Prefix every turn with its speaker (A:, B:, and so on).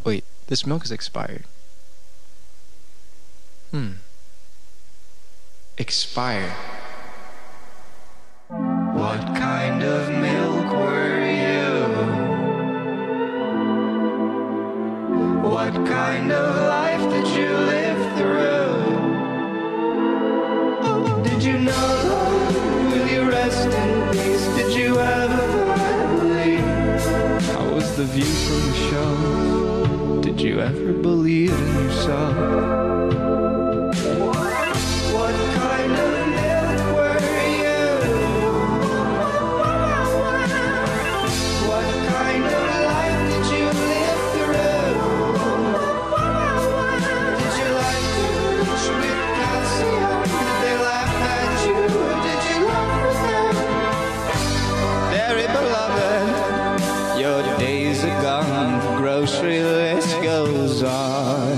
A: Wait, this milk is expired. Expired. What kind of milk were you? What kind of life did you live through? Did you know love? Will you rest in peace? Did you ever believe? How was the view from the show? Did you ever believe in yourself? What kind of milk were you? What kind of life did you live through? Did you like to reach with calcium? Did they laugh at you? Did you love with them? Very beloved, your days are gone, the grocery list goes on.